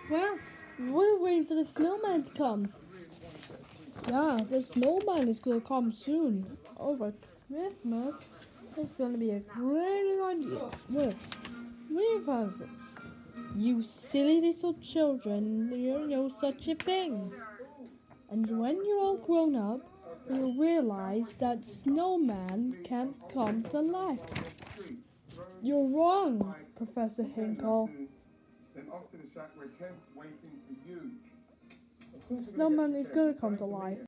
Well, we're waiting for the snowman to come. Yeah, the snowman is gonna come soon. Over Christmas, it's gonna be a great idea with three presents. You silly little children, you don't know such a thing. And when you're all grown up, you'll realize that snowman can't come to life. You're wrong, Professor Hinkle. Then off to the shack where Kent's waiting for you. Snowman is gonna come to life.